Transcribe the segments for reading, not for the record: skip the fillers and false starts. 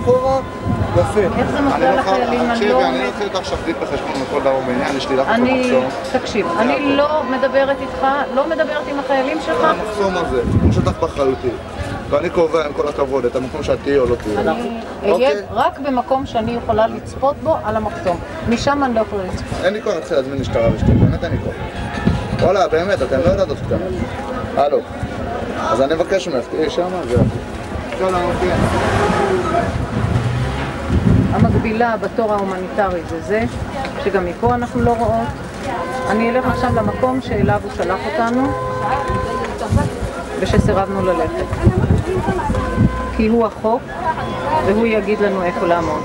מאחורה, יפה. איך זה מפריע לחיילים? תקשיבי, אני לא אתחיל לקח שפדית בחשבון מכל דבר בעניין, יש לי לחץ במחסום. תקשיב, אני לא מדברת איתך, לא מדברת עם החיילים שלך. המחסום הזה, הוא שטח באחריותי. ואני קובע עם כל הכבוד את המקום שאת תהיה או לא תהיה. אני אהיה רק במקום שאני יכולה לצפות בו על המחסום. משם אני לא יכולה לצפות. אין לי כוח להתחיל להזמין משטרה ושתי, באמת אין לי כוח. וואלה, באמת, אתם לא יודעת עוד קטנות. הלו. אז אני מבקש ממך, תהיי שמה ו... שלום, כן. המקבילה בתור ההומניטרי זה שגם מפה אנחנו לא רואות. אני אלך עכשיו למקום שאליו הוא שלח אותנו ושסירבנו ללכת. כי הוא החוק והוא יגיד לנו איפה לעמוד.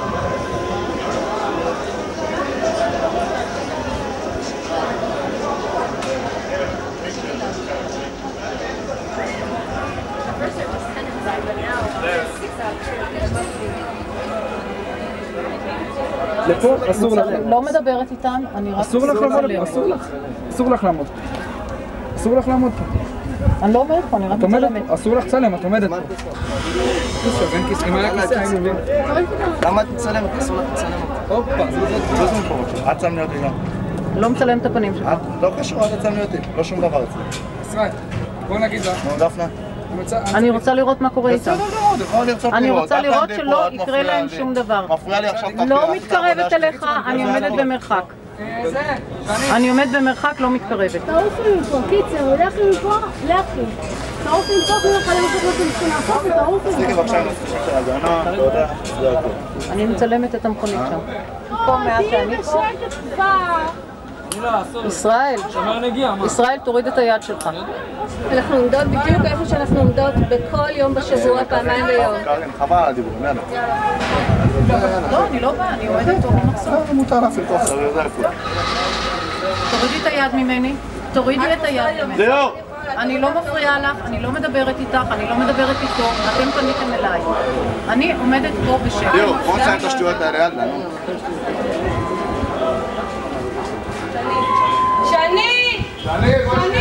לפה אסור לך. לא מדברת איתם, אני רק... אסור לך לעמוד פה, אסור לך. אסור לך לעמוד פה. אסור לך לעמוד פה. אני לא עומדת פה, אני רק מצלמת. אסור לך צלם, את עומדת פה. אם היה כיסא, היינו מבין. למה את מצלמת? אסור לך לצלם אותי. הופה, זה מקומות שלך. את צלמי אותי גם. לא מצלם את הפנים שלך. לא קשור, את צלמי אותי. לא שום דבר אצלי. ישראל, בוא נגיד לה. נו, דפנה. אני רוצה לראות מה קורה איתם. אני רוצה לראות שלא יקרה להם שום דבר. מפריע לי עכשיו תחת לא מתקרבת אליך, אני עומדת במרחק. אני עומדת במרחק, לא מתקרבת. תעופי מפה, קיצר, לכי מפה, לכי. תעופי מפה, כמו לך למשך לא צריכים לעשות, ותעופי מפה. תפסיקי בבקשה עם הספר של הגנה, תודה, זה הכל. אני מצלמת את המכונית שם. פה מעט שאני פה. ישראל, ישראל, תוריד את היד שלך. אנחנו עומדות בדיוק איפה שאנחנו עומדות בכל יום בשבוע, פעמיים ביום. קרין, חבל על הדיבורים, יאללה. לא, אני לא באה, אני עומדת פה במחסום. זה מותר להפעיל כוח, זה יודע איפה. תורידי את היד ממני, תורידי את היד ממני. ליאור! אני לא מפריעה לך, אני לא מדברת איתך, אני לא מדברת איתו, אתם פניתם אליי. אני עומדת פה בשקט. ליאור, בוא נציין את השטויות האלה, יאללה, נו. שני! שני!